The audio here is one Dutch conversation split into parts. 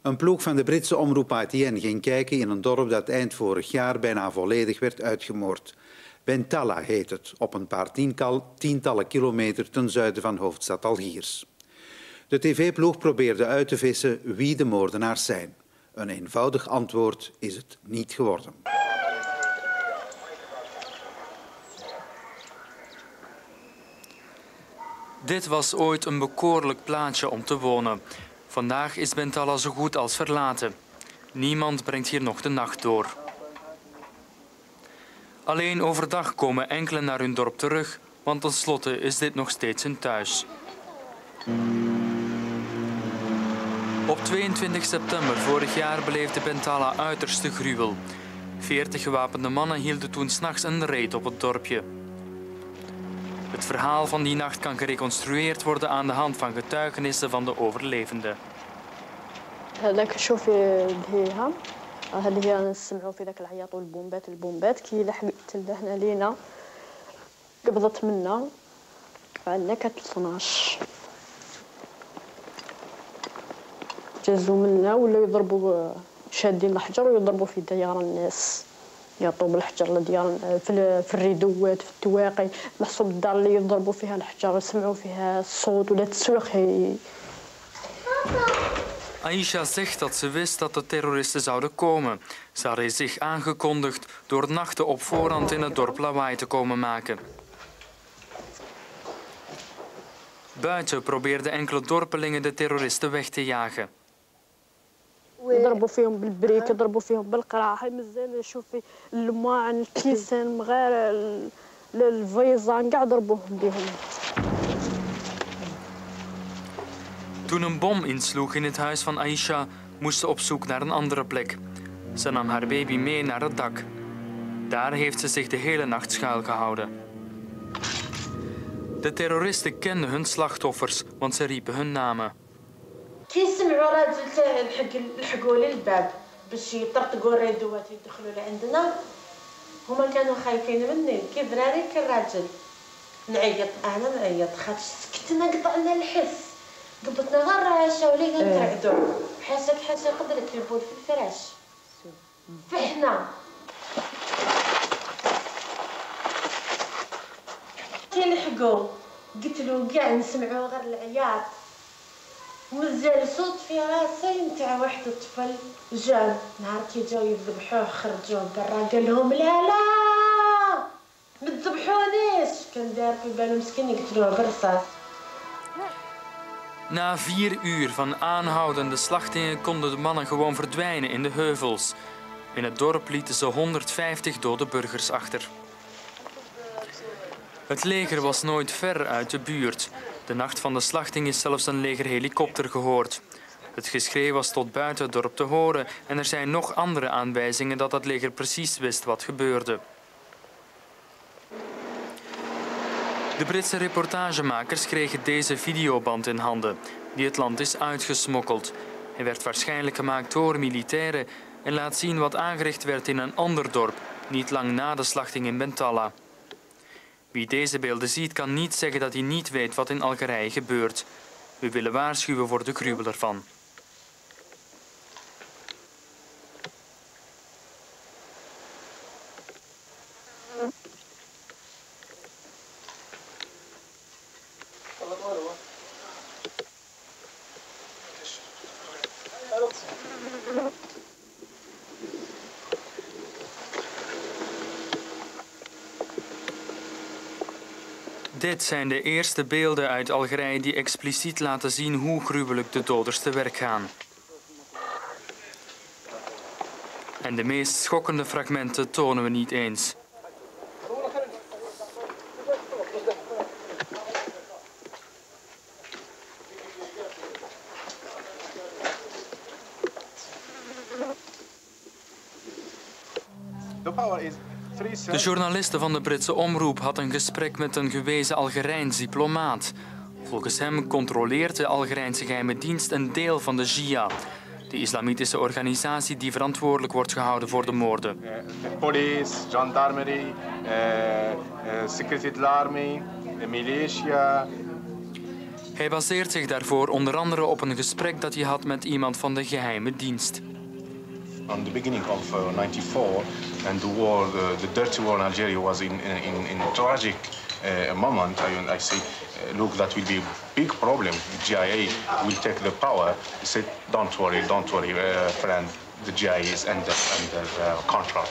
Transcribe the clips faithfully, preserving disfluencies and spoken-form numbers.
Een ploeg van de Britse omroep I T N ging kijken in een dorp dat eind vorig jaar bijna volledig werd uitgemoord. Bentalla heet het, op een paar tientallen kilometer ten zuiden van hoofdstad Algiers. De tv-ploeg probeerde uit te vissen wie de moordenaars zijn. Een eenvoudig antwoord is het niet geworden. Dit was ooit een bekoorlijk plaatsje om te wonen. Vandaag is Bentalla zo goed als verlaten. Niemand brengt hier nog de nacht door. Alleen overdag komen enkelen naar hun dorp terug, want tenslotte is dit nog steeds hun thuis. Op tweeëntwintig september vorig jaar beleefde Bentalla uiterste gruwel. Veertig gewapende mannen hielden toen 's nachts een raid op het dorpje. Het verhaal van die nacht kan gereconstrueerd worden aan de hand van getuigenissen van de overlevenden. هذاك شوفي الهيهة هذه هي نسمعوا في ذاك العياط والبومبات البومبات كي لحق تلدهنا لينا قبضت منا عندنا كانت اثناش جازوا منا ولاو يضربوا شادين الحجر ويضربوا في ديار الناس يعطوا بالحجر لديار في الريدوات في التواقي محسوب الدار اللي يضربوا فيها الحجر يسمعوا فيها الصوت ولا تسوق. Aisha zegt dat ze wist dat de terroristen zouden komen. Ze hadden zich aangekondigd door nachten op voorhand in het dorp lawaai te komen maken. Buiten probeerden enkele dorpelingen de terroristen weg te jagen. يضربوا فيهم بالبريك يضربوا فيهم بالقراح مزال شوفي اللماعن الكيسان مغير الفيزان كاع ضربوهم بهم. Toen een bom insloeg in het huis van Aisha, moest ze op zoek naar een andere plek. Ze nam haar baby mee naar het dak. Daar heeft ze zich de hele nacht schuilgehouden. De terroristen kenden hun slachtoffers, want ze riepen hun namen. كيسمعوا راجل تاع لحقوا لي الباب باش يطرطقوا الريدوات يدخلوا لعندنا هما كانوا خايفين مني كي دراري كي الراجل نعيط انا نعيط خاطر سكتنا قطعنا الحس قبضتنا غير الرعاشه ولينا نترعدوا حاسك حاسه قدرت البول في الفراش فحنا كي لحقوا قتلوا كاع نسمعوا غير العياط مازال صوت في راسي نتاع واحد الطفل جا نهار كي جاو يذبحوه خرجوه برا قال لهم لا لا ما تذبحونيش كان دار في بالو مسكين يقتلوه بالرصاص. Na vier uur van aanhoudende slachtingen konden de mannen gewoon verdwijnen in de heuvels. In het dorp lieten ze honderdvijftig dode burgers achter. Het leger was nooit ver uit de buurt. De nacht van de slachting is zelfs een legerhelikopter gehoord. Het geschreeuw was tot buiten het dorp te horen en er zijn nog andere aanwijzingen dat het leger precies wist wat gebeurde. De Britse reportagemakers kregen deze videoband in handen, die het land is uitgesmokkeld. Hij werd waarschijnlijk gemaakt door militairen en laat zien wat aangericht werd in een ander dorp, niet lang na de slachting in Bentalla. Wie deze beelden ziet, kan niet zeggen dat hij niet weet wat in Algerije gebeurt. We willen waarschuwen voor de gruwel ervan. Dit zijn de eerste beelden uit Algerije die expliciet laten zien hoe gruwelijk de doders te werk gaan. En de meest schokkende fragmenten tonen we niet eens. De journaliste van de Britse omroep had een gesprek met een gewezen Algerijns diplomaat. Volgens hem controleert de Algerijnse geheime dienst een deel van de Jia, de islamitische organisatie die verantwoordelijk wordt gehouden voor de moorden. Police, gendarmerie, security de l'armée, militia. Hij baseert zich daarvoor onder andere op een gesprek dat hij had met iemand van de geheime dienst. On the beginning of uh, ninety-four, and the war, the, the dirty war in Algeria was in in in a tragic uh, moment. I, I say, uh, look, that will be a big problem. The G I A will take the power. He said, don't worry, don't worry, uh, friend. The G I A is under under uh, control.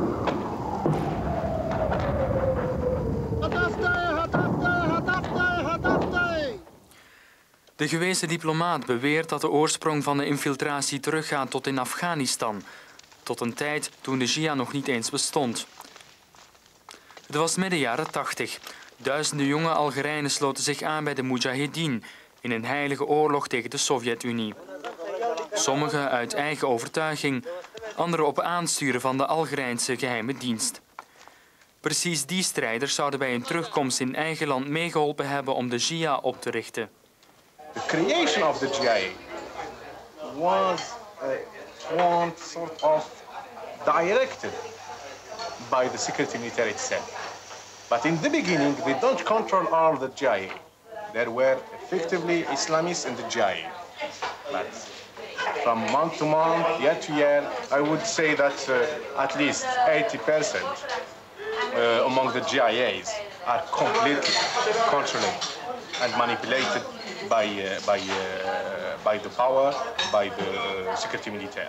De gewezen diplomaat beweert dat de oorsprong van de infiltratie teruggaat tot in Afghanistan, tot een tijd toen de Shia nog niet eens bestond. Het was midden jaren tachtig. Duizenden jonge Algerijnen sloten zich aan bij de Mujahedin in een heilige oorlog tegen de Sovjet-Unie. Sommigen uit eigen overtuiging, anderen op aansturen van de Algerijnse geheime dienst. Precies die strijders zouden bij hun terugkomst in eigen land meegeholpen hebben om de Shia op te richten. The creation of the G I A was uh, one sort of directed by the security military itself. But in the beginning, they don't control all the G I A. There were effectively Islamists in the G I A. But from month to month, year to year, I would say that uh, at least eighty percent uh, among the G I As are completely controlled and manipulated by, uh, by, uh, by the power, by the uh, security militaire.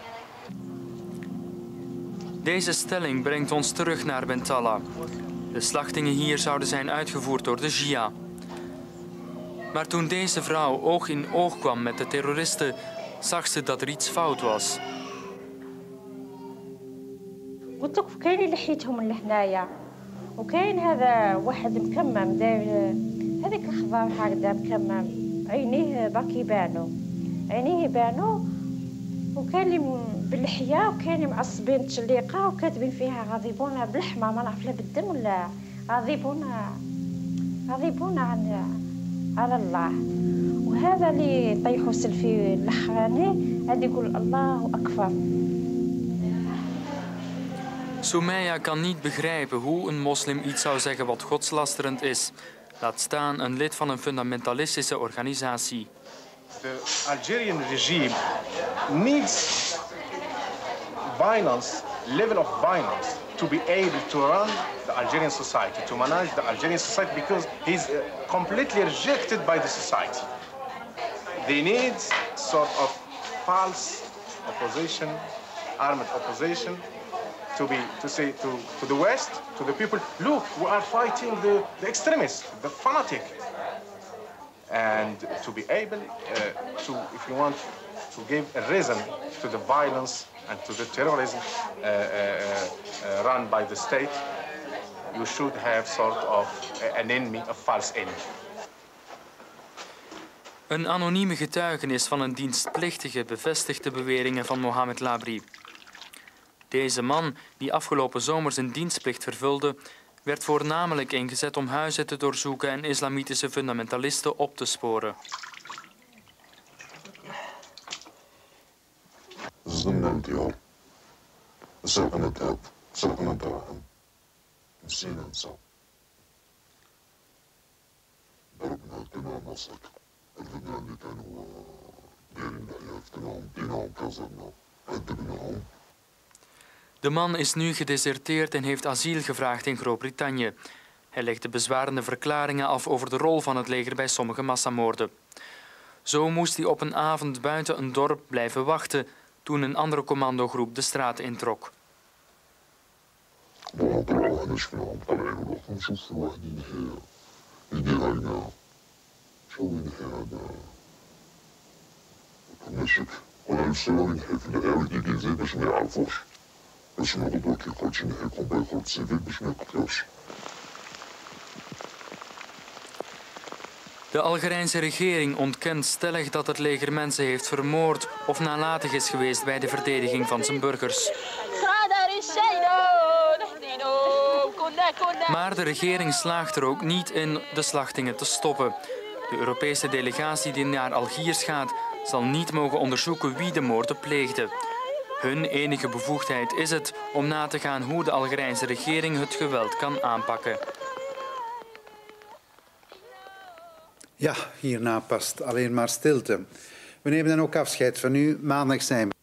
Deze stelling brengt ons terug naar Bentalla. De slachtingen hier zouden zijn uitgevoerd door de Shia. Maar toen deze vrouw oog in oog kwam met de terroristen, zag ze dat er iets fout was. قلت لك كاين اللي حيتهم من هنايا وكاين هذا واحد مكمم داير هذيك الخضار هكذا مكمم عينيه باك يبانو عينيه يبانو وكان اللي باللحيه وكان اللي معصبين تشليقه وكاتبين فيها غاضبون بالحمى ما نعرف لا بالدم ولا غاضبون غاضبون عن على الله وهذا اللي طيحوا سلفي الاخراني هذا يقول الله اكبر. Soumeya kan niet begrijpen hoe een moslim iets zou zeggen wat godslasterend is. Laat staan een lid van een fundamentalistische organisatie. The Algerian regime needs violence, level of violence, to be able to run the Algerian society, to manage the Algerian society, because he's uh, completely rejected by the society. They need sort of false opposition, armed opposition, to be to say to, to the West, to the people, look, we are fighting the, the extremists, the fanatic. And to be able uh, to, if you want, to give a reason to the violence and to the terrorism uh, uh, uh, run by the state, you should have sort of an enemy, a false enemy. Een anonieme getuigenis van een dienstplichtige bevestigt de beweringen van Mohamed Labri. Deze man, die afgelopen zomer zijn dienstplicht vervulde, werd voornamelijk ingezet om huizen te doorzoeken en islamitische fundamentalisten op te sporen. De man is nu gedeserteerd en heeft asiel gevraagd in Groot-Brittannië. Hij legde bezwarende verklaringen af over de rol van het leger bij sommige massamoorden. Zo moest hij op een avond buiten een dorp blijven wachten toen een andere commandogroep de straat introk. De Algerijnse regering ontkent stellig dat het leger mensen heeft vermoord of nalatig is geweest bij de verdediging van zijn burgers. Maar de regering slaagt er ook niet in de slachtingen te stoppen. De Europese delegatie die naar Algiers gaat, zal niet mogen onderzoeken wie de moorden pleegde. Hun enige bevoegdheid is het om na te gaan hoe de Algerijnse regering het geweld kan aanpakken. Ja, hierna past alleen maar stilte. We nemen dan ook afscheid van u. Maandag zijn we